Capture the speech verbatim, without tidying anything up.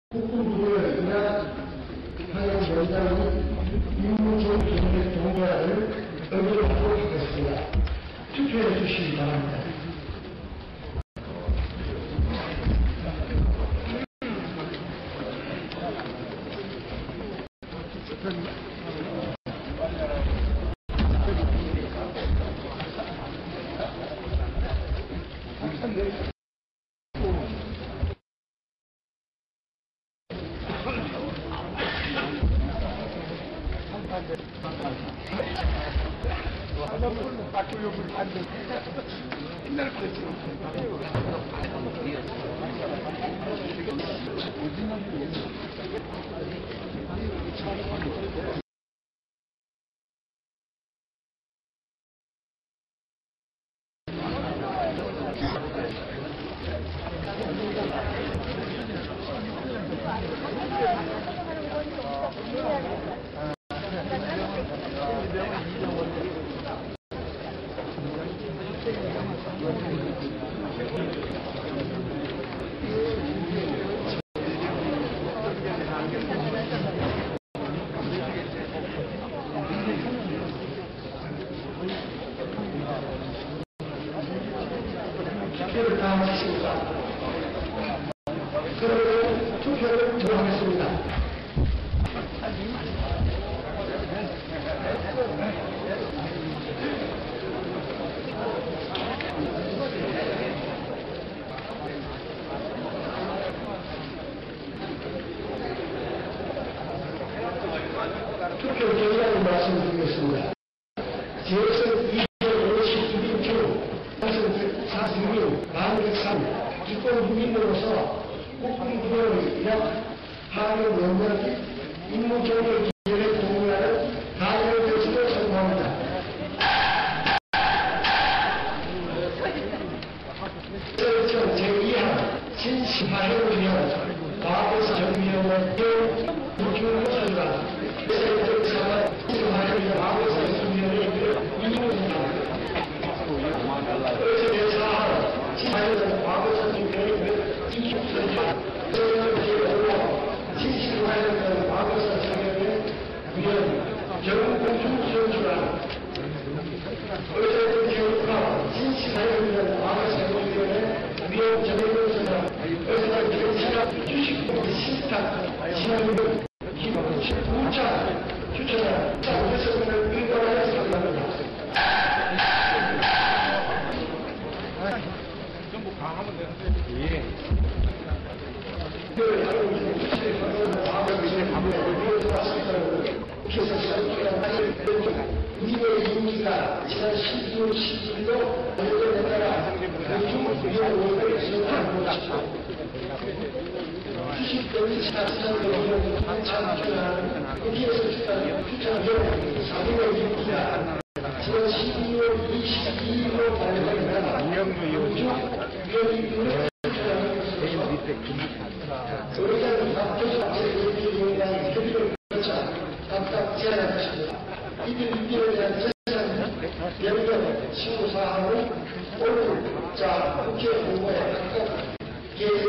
국군부여이나 하영위원장이 임무종 경례 동의안을 의결하도록 하겠습니다. 투표해 주시기 바랍니다. 투표를 다 마쳤습니다. 그러면 투표를 들어가겠습니다. 투표 결과를 말씀드리겠습니다. 재선 이백오십이 명 중 사십이 명, 만백삼 기권 국민으로서 국군부여의 약 하명 원장이 임무경례 기회를 동의하는 가결 결심을 선포합니다. 전 제이 항 신시화해를 위한 과거사 정비원의 국민으로서가 세력사와 신시화해를 위한 과거사 정비원의 임무입니다. 자연은 과거사 정비원의 인격선과 신시화해를 과거사 정비원의 위원 정공중 선출한 의사들 교육과 신시화해를 위한 과거사 정비원의 위원 정의로서가 의사들 교육과 주식공개 신탁 신앙을 기본 우차 추천한 장교성을 인정하여 선언합니다. 전부 강하면 되는데. 예. 우리의 임기가 지난 십이월 십일로 연결되다가 대중위원회를 시작하고 주식거래 시장으로 한참 추천하는 여기에서 추천하는 사분의 임기가 지난 십이월 이십이일로 발표됩니다. 위원회를 의사는 앞에서 제일위원회에 대한 협의를 거쳐 각각 제안한 것입니다. 이들 위원회에 대한 제안은 연령 십오 사항을 오늘 자 국회 공고에 각각